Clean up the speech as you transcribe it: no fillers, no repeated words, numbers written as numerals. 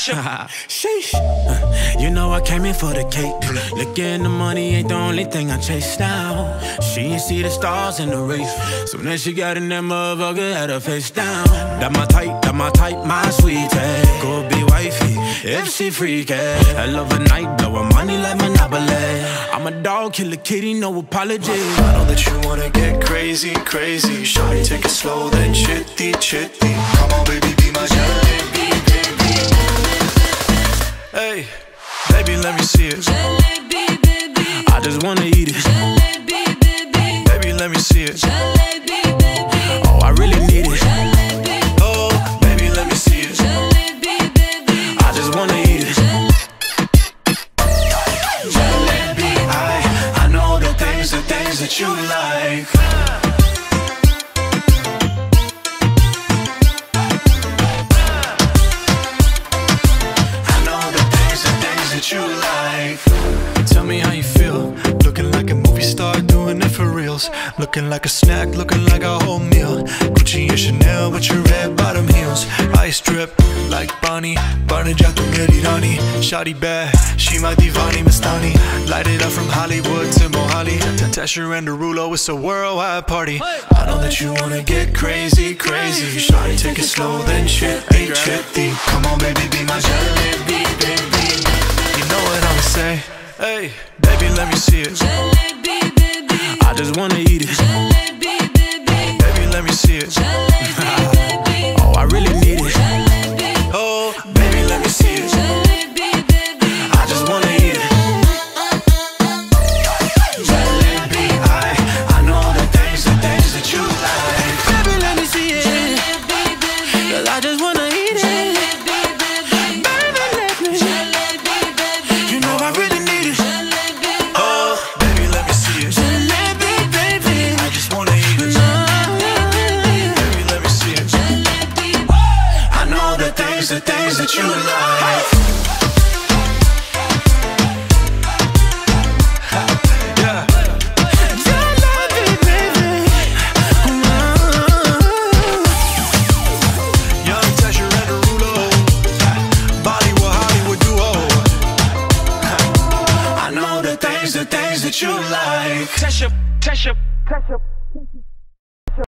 Sheesh. You know I came in for the cake. Looking the money ain't the only thing I chase now. She ain't see the stars in the race. So then she got in that motherfucker, had her face down. That my type, my sweetie. Go be wifey, if she freaky. I love a night, blow her money like Monopoly. I'm a dog, kill a kitty, no apology. I know that you wanna get crazy, crazy. Shawty, take it slow, then chitty, chitty. Come on, baby, be my jalebi, baby. Hey, baby, let me see it. Jalebi, baby. I just wanna eat it. Jalebi, baby. Baby, let me see it. Jalebi, baby. Oh, I really need it. Jalebi, Oh, baby, let me see it. jalebi, baby. I just wanna eat it. Jalebi, I know the things that you like. You like. Tell me how you feel. Looking like a movie star, doing it for reals. Looking like a snack, looking like a whole meal. Gucci and Chanel with your red bottom heels. Ice drip like Bonnie, burn it tu merirani. Shawty bad, she my divani Mastani. Light it up from Hollywood to Mohali. Tesher and Derulo, it's a worldwide party. I know that you wanna get crazy, crazy. Shawty, take it slow, then chitty, chitty. Come on, baby, be my jalebi, baby. You know what I'ma say? Hey, baby, let me see it. Jalebi, baby. I just wanna eat it. Jalebi, baby. Baby, let me see it. Jalebi, baby. Oh, I really need it. Jalebi, Oh, baby, let me see it. jalebi, baby. I just wanna eat it. Jalebi, I know the things that you like. Baby, let me see it. Jalebi, baby. 'Cause I just wanna eat it. Jalebi, baby. Baby, let me. Jalebi, baby. You know I really need it. Jalebi, Oh, baby, let me see it. Jalebi, baby. I just wanna eat it. Baby, let me see it. jalebi. I know the things that you like. Yeah. Jalebi, baby. Young Tesher and Derulo, Bollywood, Hollywood duo. I know the things that you like. Tesher.